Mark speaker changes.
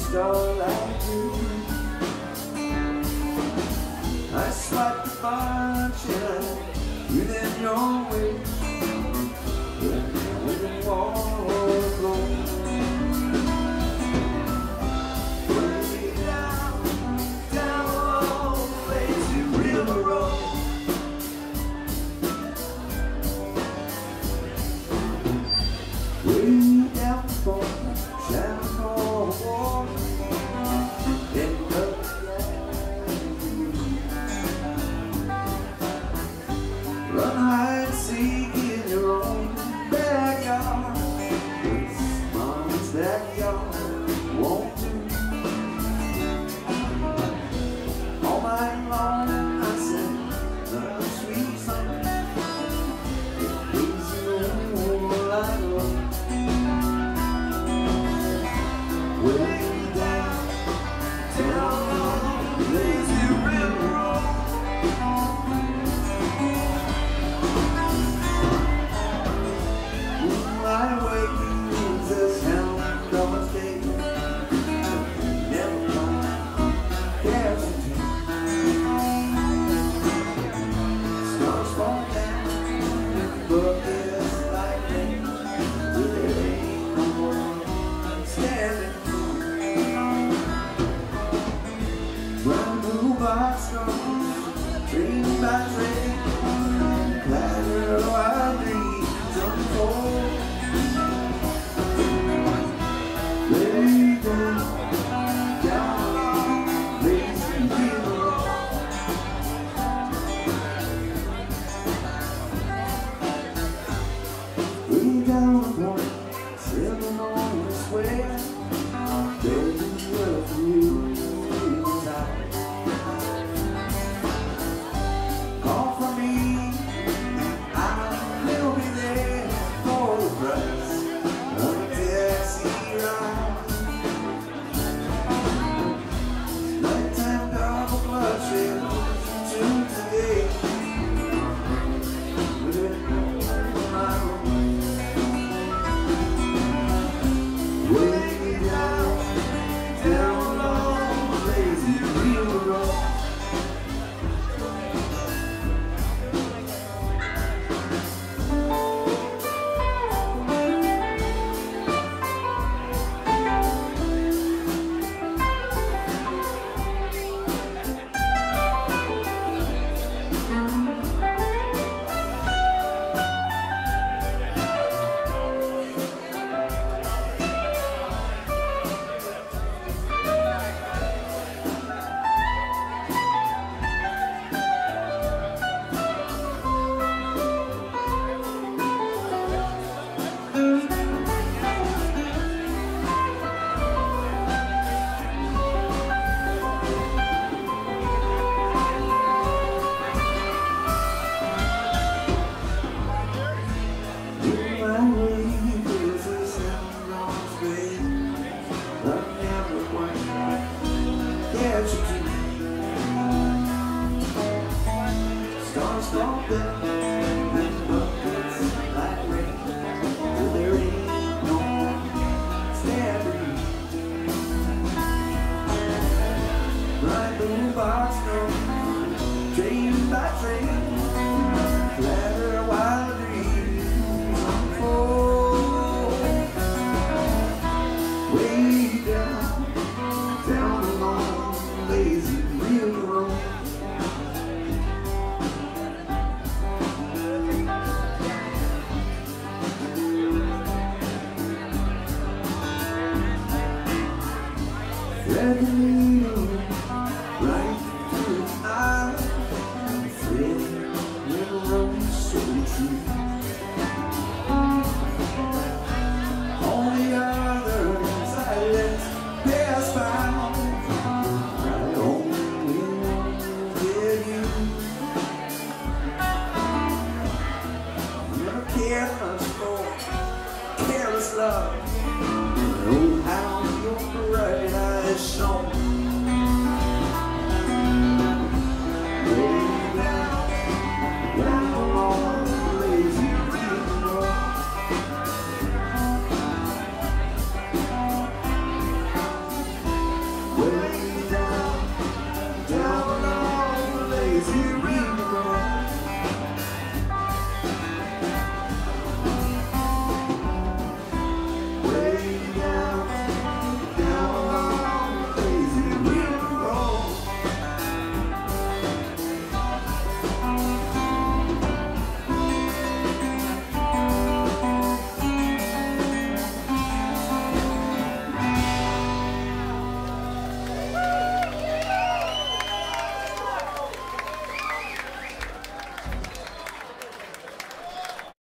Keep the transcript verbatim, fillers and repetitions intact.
Speaker 1: starlight dream. I swiped the bunch and within your way, when the walls close. Way down, down along the lazy river road. Way down the phone, shining for a walk. Run hide and seek in your own backyard. This mom's backyard won't do. All night long I sang a sweet song. It pleases you like love. Way down, down on the lazy river road. My way is a sound of a state. Never mind, casualty. Stars fall down, but it's like rain. There ain't no one standing. Brown blue box comes, train by train. Clatter while dreams unfold. Lay down, down, lazy river road. Way down the point, sailing on this way. Baby, where for you is out. Call for me, I will be there for the price of a taxi ride. Nighttime double clutching to today. Way down, down along the lazy river road. Stars fall down and buckets like rain. There ain't no one standing. Bright blue box comes, train by train. Clatter while dreams unfold. Way down, down along the lazy river road. Thread the needle